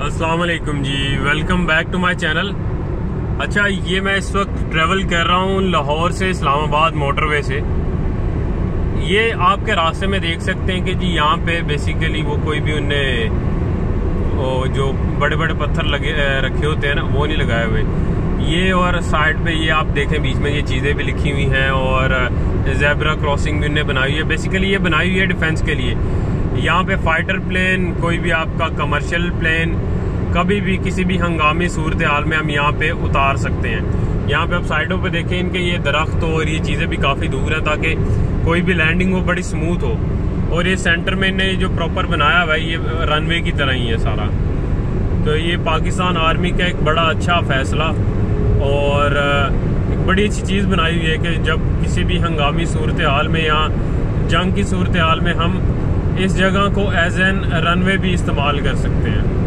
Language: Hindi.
अस्सलाम वालेकुम जी, welcome back to my channel. अच्छा, ये मैं इस वक्त ट्रेवल कर रहा हूँ लाहौर से इस्लामाबाद मोटरवे से। ये आपके रास्ते में देख सकते हैं कि जी यहाँ पे बेसिकली वो कोई भी उनने जो बड़े बड़े पत्थर लगे रखे होते हैं ना, वो नहीं लगाए हुए। ये और साइड पे ये आप देखें बीच में ये चीज़ें भी लिखी हुई हैं और ज़ेब्रा क्रॉसिंग भी उनने बनाई हुई है। बेसिकली ये बनाई हुई है डिफेंस के लिए। यहाँ पे फाइटर प्लेन, कोई भी आपका कमर्शियल प्लेन, कभी भी किसी भी हंगामी सूरत हाल में हम यहाँ पे उतार सकते हैं। यहाँ पे आप साइडों पे देखें, इनके ये दरख्त और ये चीज़ें भी काफ़ी दूर हैं ताकि कोई भी लैंडिंग हो बड़ी स्मूथ हो। और ये सेंटर में इन्हें जो प्रॉपर बनाया हुआ है, ये रनवे की तरह ही है सारा। तो ये पाकिस्तान आर्मी का एक बड़ा अच्छा फैसला और एक बड़ी अच्छी चीज़ बनाई हुई है कि जब किसी भी हंगामी सूरत हाल में या जंग की सूरत हाल में हम इस जगह को एज एन रनवे भी इस्तेमाल कर सकते हैं।